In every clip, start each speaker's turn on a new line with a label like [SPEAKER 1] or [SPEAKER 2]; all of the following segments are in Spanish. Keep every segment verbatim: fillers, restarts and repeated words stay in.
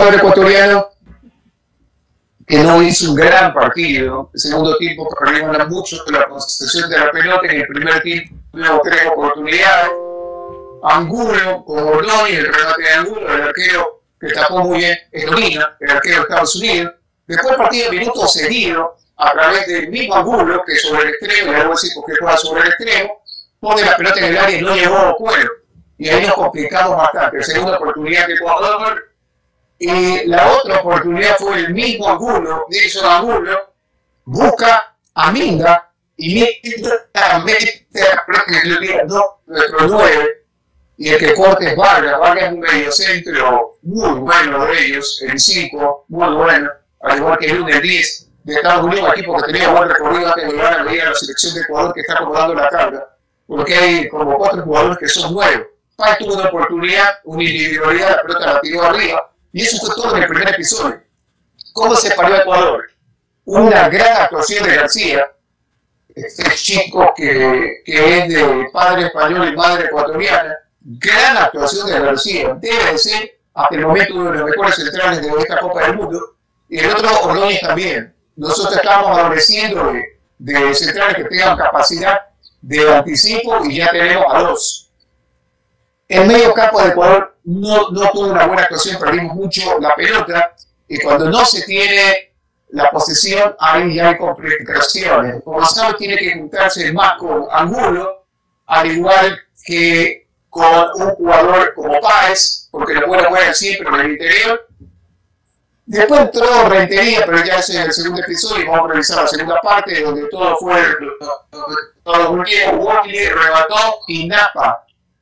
[SPEAKER 1] cuadro ecuatoriano que no hizo un gran partido. El segundo tiempo perdimos mucho de la posesión de la pelota. En el primer tiempo tuvimos tres oportunidades. Angulo con Ordóñez, el remate de Angulo, el arquero que tapó muy bien es Domina, el arquero de Estados Unidos. Después el partido de minutos seguidos, a través del mismo Angulo, que sobre el extremo, y algo así porque juega sobre el extremo, pone la pelota en el área y no llegó a Cuero. Y ahí nos complicamos bastante. Segunda oportunidad de Ecuador. Y la otra oportunidad fue el mismo Angulo, Nilson Angulo, busca a Minda y Minda mete la pelota en el área nuestro nueve. Y el que corte es Vargas. Vargas es un mediocentro muy bueno de ellos, el cinco, muy bueno, al igual que el uno, el diez de Estados Unidos, un equipo que tenía buen recorrido antes de llegar a la selección de Ecuador que está acomodando la carga, porque hay como cuatro jugadores que son nuevos. Pai tuvo una oportunidad, una individualidad, la pelota la tiró arriba, y eso fue todo en el primer episodio. ¿Cómo se paró Ecuador? Una gran actuación de García, este chico que, que es de padre español y madre ecuatoriana. Gran actuación de García, debe de ser hasta el momento uno de los mejores centrales de esta Copa del Mundo, y el otro Ordóñez también. Nosotros estamos adoleciendo de, de centrales que tengan capacidad de anticipo y ya tenemos a dos. El medio campo de Ecuador no, no tuvo una buena actuación, perdimos mucho la pelota, y cuando no se tiene la posesión, ahí ya hay complicaciones. Gonzalo tiene que juntarse más con Angulo, al igual que con un jugador como Páez, porque la buena juega siempre en el interior. Después entró Rentería, pero ya es en el segundo episodio, y vamos a revisar la segunda parte, donde todo fue todo muy bien. Wiley rebató y Napa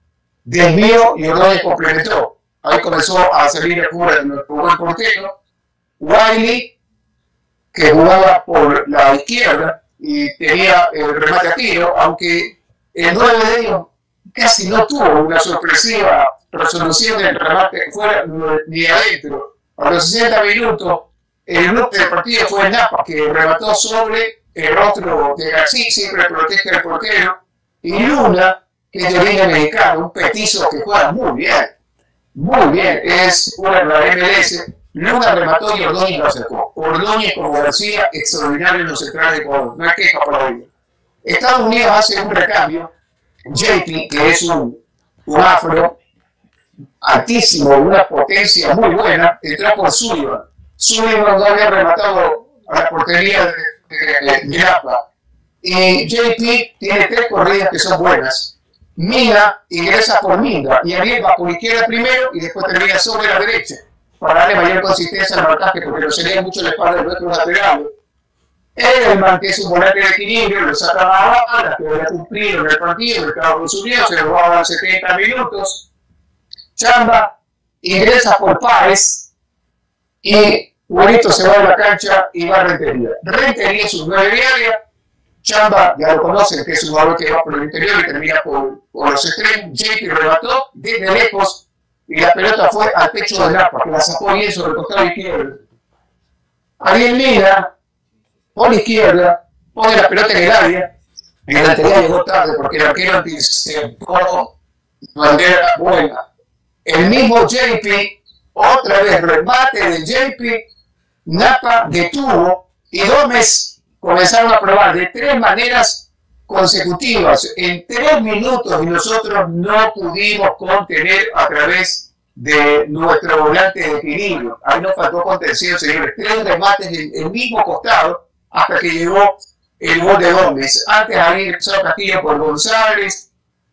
[SPEAKER 1] desvió y Ordóñez complementó. Ahí comenzó a salir el cura de nuestro buen portero. Wiley, que jugaba por la izquierda y tenía el remate a tiro, aunque el nueve de ellos casi no tuvo una sorpresiva resolución del remate fuera ni adentro. A los sesenta minutos, el bloque del partido fue Napa, que remató sobre el rostro de García, siempre protege al portero, y Luna, que es de origen mexicano, un petizo que juega muy bien, muy bien, es una de la M L S. Luna remató y Ordóñez lo sacó. Ordóñez como García, extraordinario en los centrales de Ecuador, no hay queja para ello. Estados Unidos hace un recambio. J P, que es un, un afro altísimo, una potencia muy buena, entró por Sullivan. Sullivan no había rematado a la portería de Napa. Y J P tiene tres corridas que son buenas. Mina ingresa por Minda y Ariel va por izquierda primero y después termina sobre la derecha para darle mayor consistencia al marcaje, porque lo sería mucho la espalda de nuestros laterales. Edelman, que es un volante de equilibrio, lo saca a la banda, que había cumplido en el partido, el Estados Unidos, se lo va a setenta minutos. Chamba ingresa por Páez y Juanito se va a la cancha y va a Rentería. Rentería es un nueve de área. Chamba, ya lo conocen, que es un jugador que va por el interior y termina por, por los extremos. J P remató desde lejos y la pelota fue al pecho de Napa, que la sacó bien sobre el costado izquierdo. Ariel Mina por la izquierda, pone la pelota en el área, y el Rentería llegó tarde porque el arquero anticipó bandera buena. El mismo J P, otra vez remate de J P, Napa detuvo y Gómez comenzaron a probar de tres maneras consecutivas en tres minutos y nosotros no pudimos contener a través de nuestro volante de equilibrio. Ahí nos faltó contención, señores. Tres remates en el mismo costado hasta que llegó el gol de Gómez. Antes había ingresado Castillo por González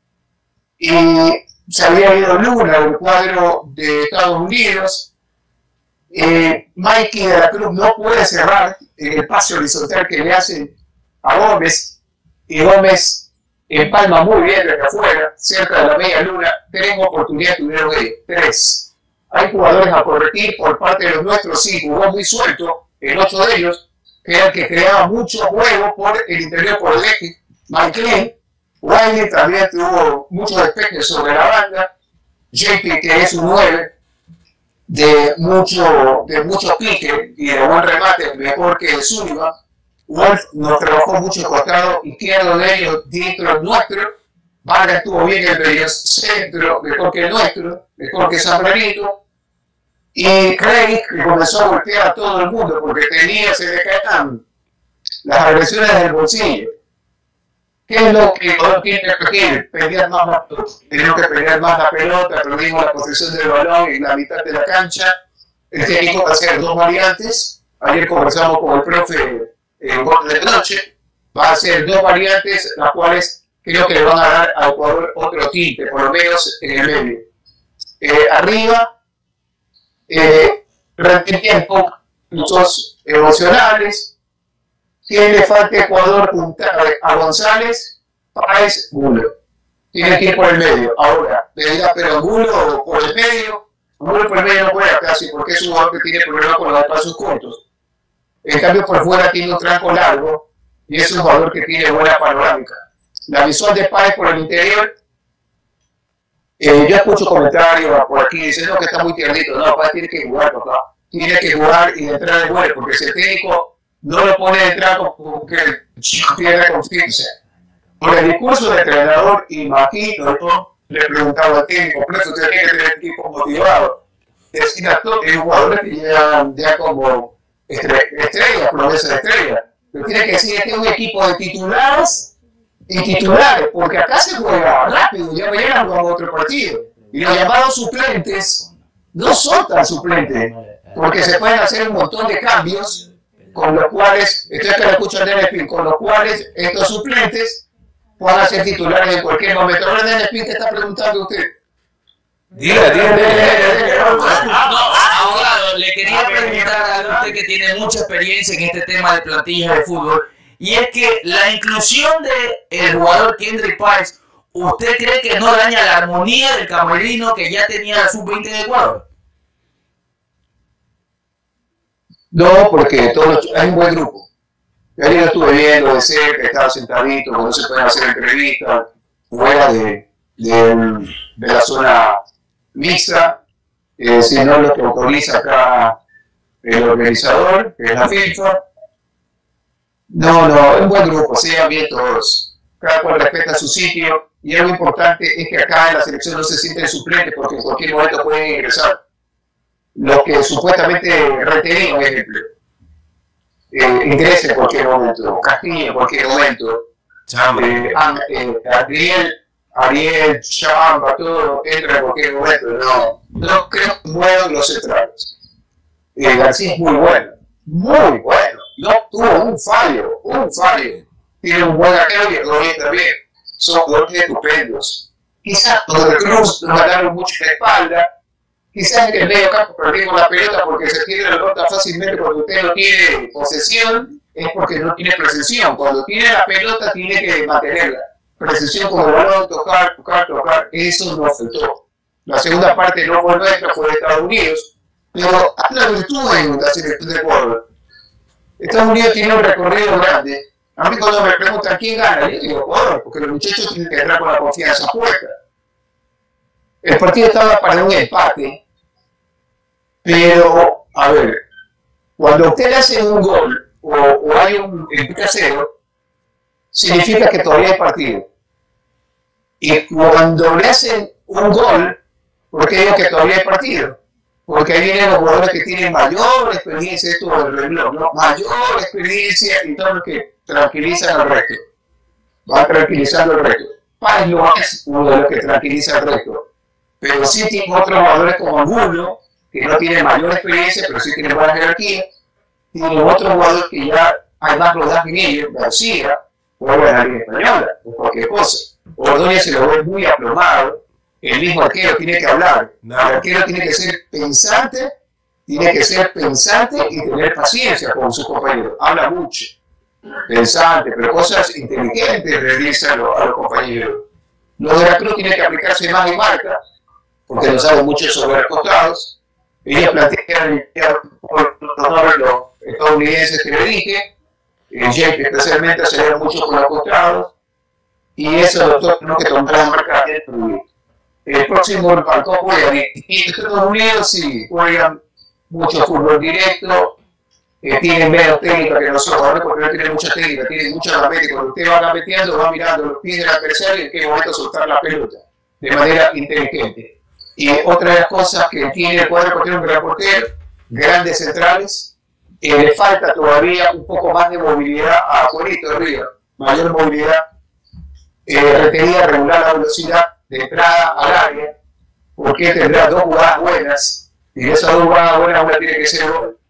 [SPEAKER 1] y se había ido Luna del cuadro de Estados Unidos. Eh, Mikey de la Cruz no puede cerrar en el pase horizontal que le hacen a Gómez, y Gómez empalma muy bien desde afuera, cerca de la media luna. Tres oportunidades tuvieron ellos, tres. Hay jugadores a corregir por parte de los nuestros, sí, jugó muy suelto en ocho de ellos, que era el que creaba mucho juego por el interior, por el eje. McLean, Wiley también tuvo muchos despejes sobre la banda. J P, que es un nueve, de mucho, de mucho pique y de buen remate, mejor que Sullivan. Wolf nos trabajó mucho el costado izquierdo de ellos, dentro del nuestro. Vargas estuvo bien en el medio centro, mejor que el nuestro, mejor que San Benito. Y Craig comenzó a golpear a todo el mundo porque tenía, se le caían las agresiones del bolsillo. ¿Qué es lo que no tiene que pedir? Pelear más la pelota. Tenemos que pelear más la pelota, perdimos la posesión del balón en la mitad de la cancha. El técnico va a hacer dos variantes. Ayer conversamos con el profe en Gol de Noche. Va a hacer dos variantes, las cuales creo que le van a dar al jugador otro tinte, por lo menos en el medio. Eh, arriba, eh, tiempo, puntos emocionales. ¿Quién le falta Ecuador a González? Páez, Angulo. Tiene que ir por el medio. Ahora, le diga, pero Angulo por el medio, Angulo por el medio no juega casi porque es un jugador que tiene problemas con los espacios cortos. En cambio, por fuera tiene un tranco largo y es un jugador que tiene buena panorámica. La visual de Páez por el interior, eh, yo escucho comentarios por aquí diciendo que está muy tiernito. No, Páez tiene que jugar, papá. Tiene que jugar y entrar de vuelo, porque si el técnico no lo pone de trago porque el chico pierde confianza. Por el discurso del entrenador, imagino, yo le preguntaba al técnico, pero usted tiene que tener equipo motivado. Decir a todos los jugadores que llegan ya como estrellas, promesa de estrella. Pero tiene que decir que es un equipo de titulares y titulares, porque acá se juega rápido, ya mañana jugamos otro partido. Y los llamados suplentes no son tan suplentes, porque se pueden hacer un montón de cambios con los cuales, estoy que lo escucho en Nene Spin, con los cuales estos suplentes puedan ser titulares en cualquier momento. Ahora Nene Spin, ¿qué está preguntando usted?
[SPEAKER 2] Diga, diga, diga. Abogado, le quería preguntar a usted que tiene mucha experiencia en este tema de plantillas de fútbol, y es que la inclusión del jugador Kendrick Páez, ¿usted cree que no daña la armonía del camerino que ya tenía la sub veinte de Ecuador?
[SPEAKER 1] No, porque todos hay un buen grupo. Yo ayer lo estuve viendo de cerca, estaba sentadito, cuando se pueden hacer entrevistas, fuera de, de, de la zona mixta, eh, sino lo que autoriza acá el organizador, que es la FIFA. No, no, es un buen grupo, sean bien todos. Cada cual respeta su sitio, y algo importante es que acá en la selección no se sienten suplentes porque en cualquier momento pueden ingresar. Los que supuestamente retenían, por ejemplo, eh, ingresa en cualquier momento, Castillo en cualquier momento, eh, eh, Ariel, Ariel, Chamba, todo entra en cualquier momento. No, no creo que muevan los centrales. Eh, García es muy bueno, muy bueno, no tuvo un fallo, un fallo. Tiene un buen arquero y lo orienta bien. Son jugadores estupendos. Quizás los de Cruz nos ganaron mucho en la espalda. Quizás en el medio campo perdimos la pelota porque se tiene la pelota fácilmente cuando usted no tiene posesión, es porque no tiene precisión. Cuando tiene la pelota tiene que mantenerla. Precisión con el balón, tocar, tocar, tocar, eso no afectó. La segunda parte no fue nuestra, fue de Estados Unidos, pero hay una virtud en la selección de Ecuador. Estados Unidos tiene un recorrido grande. A mí cuando me preguntan quién gana, yo digo Ecuador, porque los muchachos tienen que entrar con la confianza puesta. El partido estaba para un empate, pero, a ver, cuando usted le hace un gol o, o hay un empate a cero, significa que todavía hay partido. Y cuando le hacen un gol, ¿por qué digo que todavía hay partido? Porque ahí vienen los jugadores que tienen mayor experiencia, esto del reloj, ¿no? Mayor experiencia y todo lo que tranquilizan al resto. Va tranquilizando al resto. Páez no es uno de los que tranquiliza al resto. Pero sí tiene otros jugadores como Angulo, que no tiene mayor experiencia, pero sí tiene buena jerarquía. Tiene otros jugadores que ya hay más rodaje en ellos, García, juega en la Liga Española, o cualquier cosa. Ordóñez se lo ve muy aplomado, el mismo arquero tiene que hablar. El arquero tiene que ser pensante, tiene que ser pensante y tener paciencia con sus compañeros. Habla mucho, pensante, pero cosas inteligentes realiza a los, a los compañeros. Los de la Cruz tienen que aplicarse más en marca, porque no saben mucho sobre los costados. Ellos plantean por los estadounidenses que le dije, el Jake especialmente acelera mucho con los costados, y eso los tenemos que tomar en marca. El próximo Balcón juega en Estados Unidos, sí, juegan mucho fútbol directo, eh, tienen menos técnica que nosotros, ¿no? Porque no tienen mucha técnica, tienen mucha gambeta, y cuando usted va gambeteando, va mirando los pies del adversario y en qué momento soltar la pelota, de manera inteligente. Y otra de las cosas que tiene el cuadro tiene un gran portero, grandes centrales, eh, le falta todavía un poco más de movilidad a Juanito Rivas, mayor movilidad, eh, requería regular la velocidad de entrada al área, porque tendrá dos jugadas buenas, y de esas dos jugadas buenas una tiene que ser gol.